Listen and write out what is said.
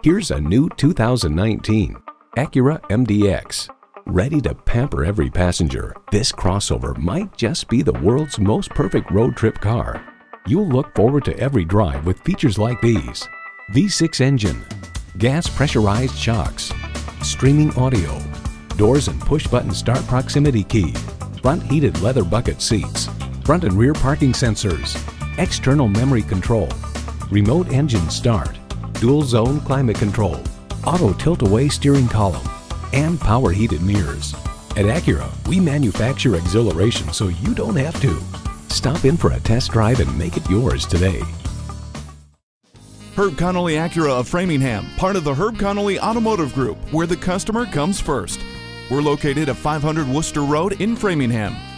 Here's a new 2019 Acura MDX. Ready to pamper every passenger, this crossover might just be the world's most perfect road trip car. You'll look forward to every drive with features like these: V6 engine, gas-pressurized shocks, streaming audio, doors and push-button start proximity key, front heated leather bucket seats, front and rear parking sensors, external memory control, remote engine start, dual zone climate control, auto tilt-away steering column, and power heated mirrors. At Acura, we manufacture exhilaration so you don't have to. Stop in for a test drive and make it yours today. Herb Connolly Acura of Framingham, part of the Herb Connolly Automotive Group, where the customer comes first. We're located at 500 Worcester Road in Framingham.